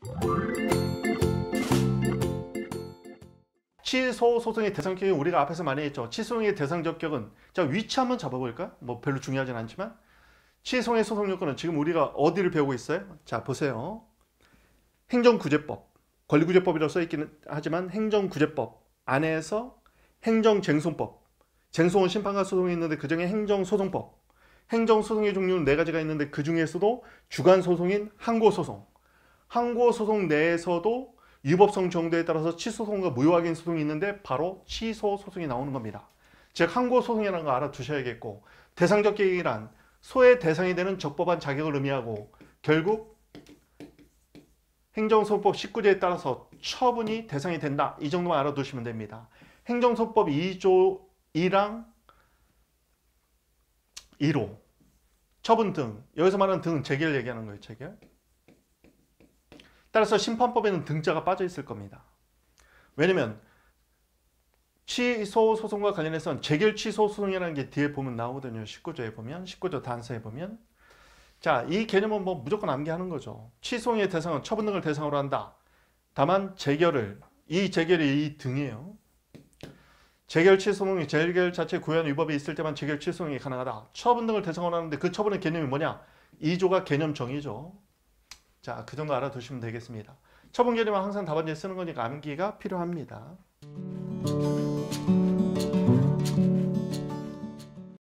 취소 소송의 대상격이 우리가 앞에서 많이 했죠. 취소송의 대상적격은 자 위치 한번 잡아볼까? 뭐 별로 중요하진 않지만 취소송의 소송 요건은 지금 우리가 어디를 배우고 있어요? 자 보세요. 행정구제법, 권리구제법이라고 써있기는 하지만 행정구제법 안에서 행정쟁송법, 쟁송은 심판과 소송이 있는데 그 중에 행정소송법, 행정소송의 종류는 4가지가 있는데 그 중에서도 주관소송인 항고소송, 항고소송 내에서도 유법성 정도에 따라서 취소소송과 무효확인 소송이 있는데 바로 취소소송이 나오는 겁니다. 즉 항고소송이라는 거 알아두셔야겠고, 대상적격이란 소의 대상이 되는 적법한 자격을 의미하고 결국 행정소송법 19조에 따라서 처분이 대상이 된다. 이 정도만 알아두시면 됩니다. 행정소송법 2조 2랑 2호 처분 등, 여기서 말하는 등은 재결 얘기하는 거예요. 재결. 따라서 심판법에는 등자가 빠져 있을 겁니다. 왜냐면 취소 소송과 관련해서는 재결 취소 소송이라는 게 뒤에 보면 나오거든요. 19조에 보면, 19조 단서에 보면. 자, 이 개념은 뭐 무조건 암기하는 거죠. 취소의 대상은 처분 등을 대상으로 한다. 다만 재결을, 이 재결이 이 등이에요. 재결 취소송이 재결 자체 구현 위법이 있을 때만 재결 취소송이 가능하다. 처분 등을 대상으로 하는데 그 처분의 개념이 뭐냐? 2조가 개념 정의죠. 자, 그 정도 알아두시면 되겠습니다. 처분 개념은 항상 답안지에 쓰는 거니까 암기가 필요합니다.